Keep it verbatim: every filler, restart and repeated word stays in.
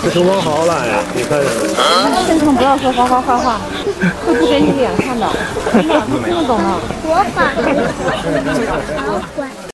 这熊猫好懒呀，你看见没？ 现场不要说花花坏话，会不给你脸看的，真的，听得懂的。 我反好管。